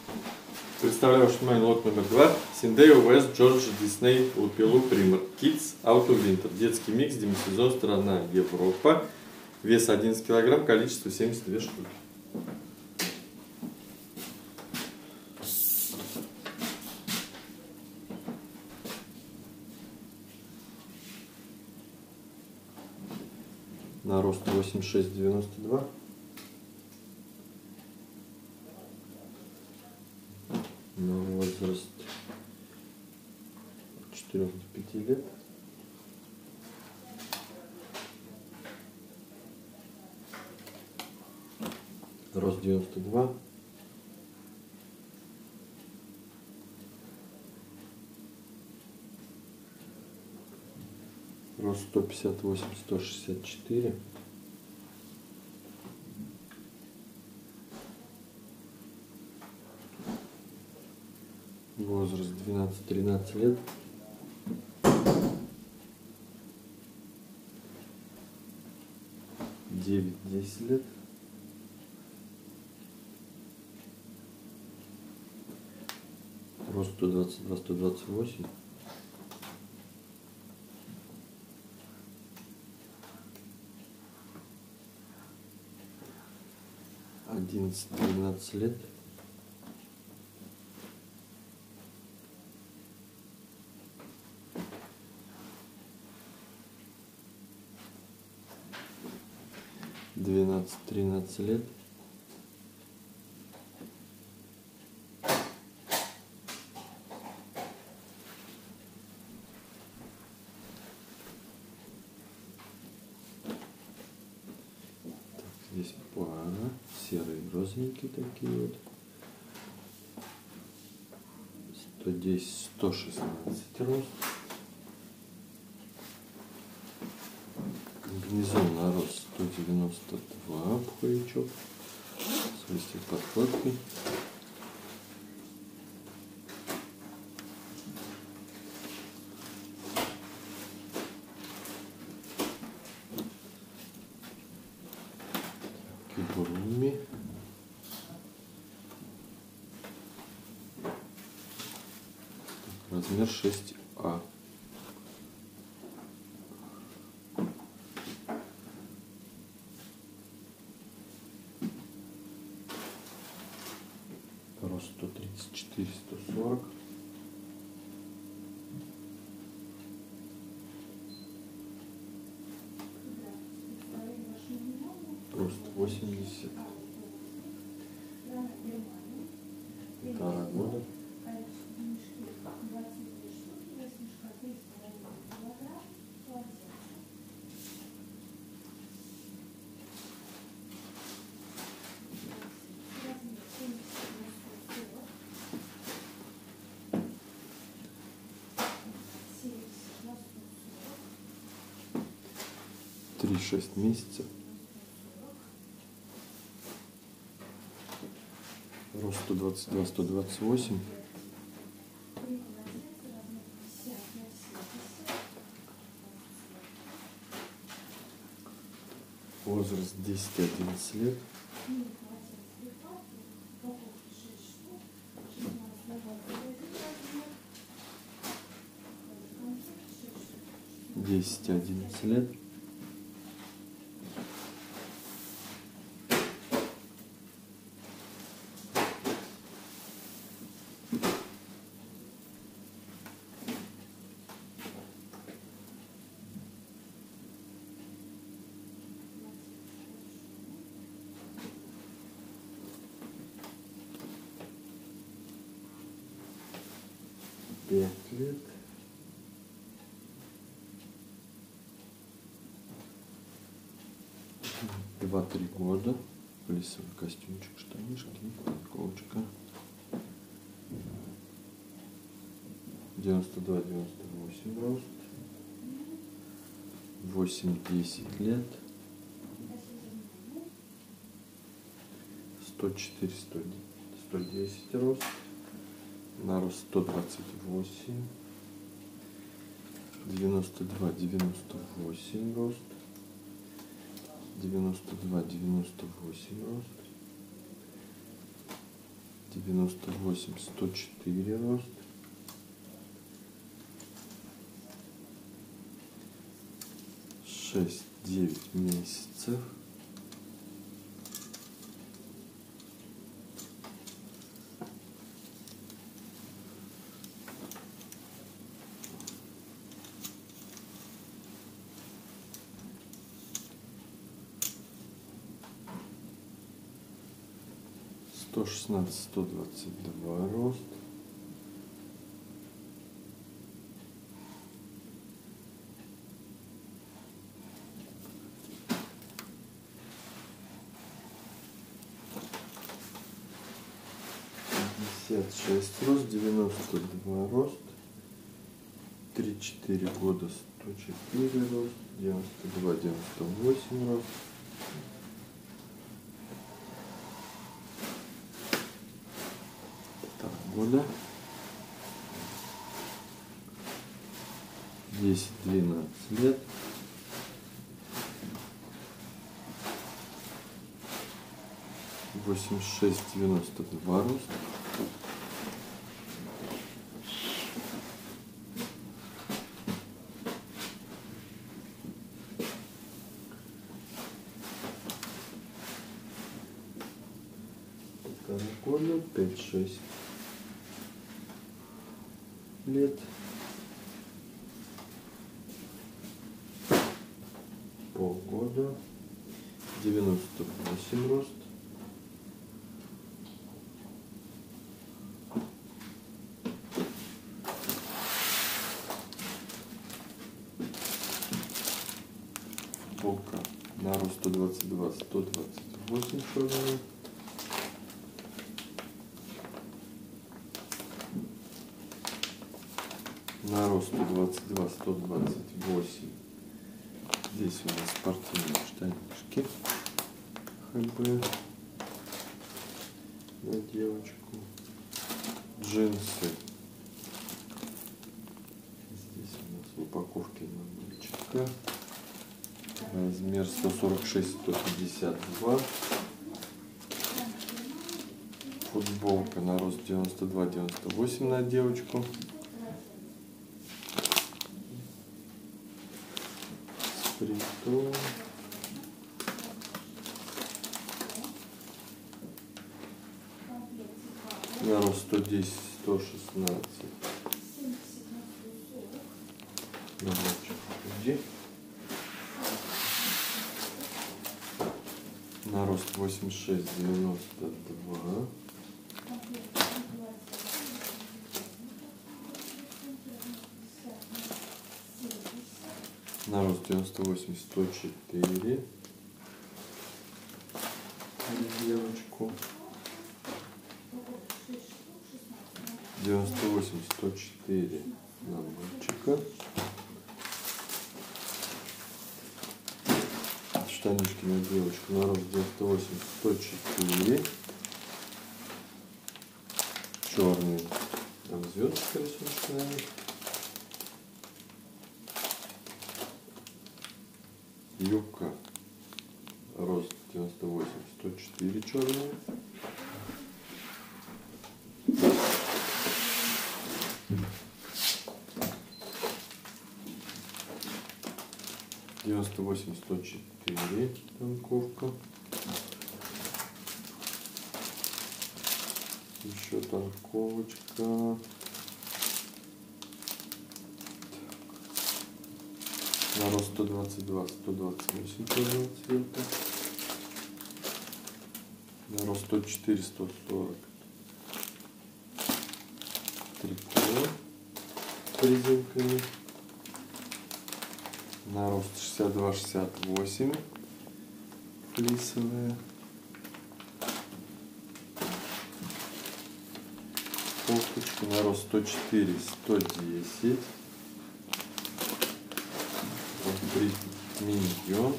Представляю ваше внимание лот номер 2. Синдео West George Disney Лупилу Пример Kids Auto Winter. Детский микс, демисезон, страна Европа. Вес 11 кг, количество 72 штуки. На рост 86-92. На возраст от 4 до 5 лет. Рост 92. Рост 158-164. Возраст 12-13 лет. Девять-10 лет. Рост 122-128. Одиннадцать-12 лет. 12-13 лет. Так, здесь пара, серые розовенькие такие вот. 110-116 рост. Комбинезон на рост 192, пуховичок с листьев подкладкой. Кигуруми. Размер 6А. Рост 134-140. Рост 80. 1,5 года. Три-6 месяцев. Рост 122-128. Возраст 10-11 лет. Десять-11 лет. Пять лет. Два-три года. Плисовый костюмчик, штанишки, коучка. 92-98 рост. 8-10 лет. 104-110 рост. На рост 128. 92-98 рост. 92-98 рост. 98, 104 рост. 6-9 месяцев. 116, 122 рост. 56 рост, 92 рост, 3-4 года, 104 рост, 92, 98 рост. Так, года 10-12 лет. 86, 92 рост. 5-6 лет. Полгода. 98 рост. 122, 128 черный. На рост 122, 128. Здесь у нас спортивные штанишки. ХБ. На девочку. Джинсы. Здесь у нас в упаковке на мальчика. Размер 146, 152. Футболка на рост 92, 98 на девочку. С принтом. На рост 110, 116. На мальчика. Где? На рост 86, 92. На рост 98, 104. Девочку. 98, 104 на мальчика. Штанишки на девочку на рост 98, 104. Черный. Там звездочка рисуночка на них. Юбка. Рост 98, 104 черный. Девяносто восемь, 104 танковка. Еще танковочка. На рост 122, 128 черного цвета. На рост 104, 140. Трико с резинками. На рост 62, 68 флисовые. Кофточка на рост 104, 110. Миньон.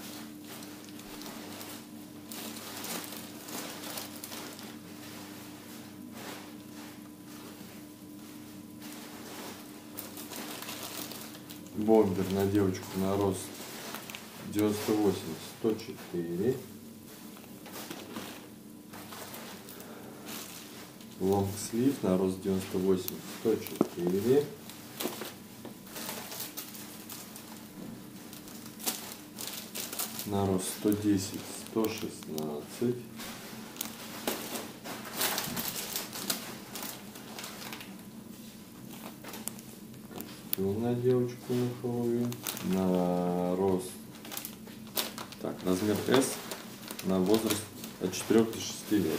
Бомбер на девочку на рост 98, 104. лонгслив на рост 98, 104. На рост 110, 116. На девочку на Хэллоуин. На рост. Так, размер S на возраст от 4 до 6 лет.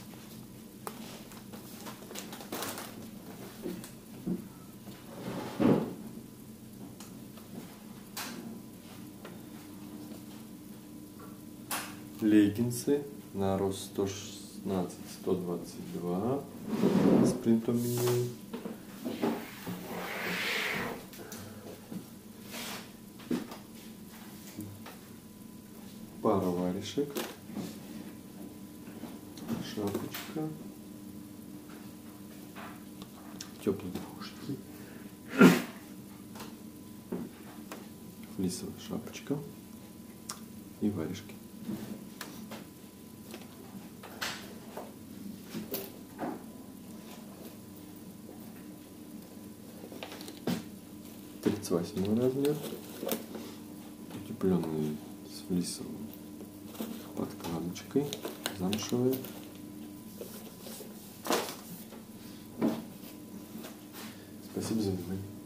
Леггинсы на рост 116-122 с принтом меню. Пара варежек, шапочка, теплые наушники, флисовая шапочка и варежки. Восьмой размер, утепленный с флисовой подкладочкой, замшевый. Спасибо за внимание.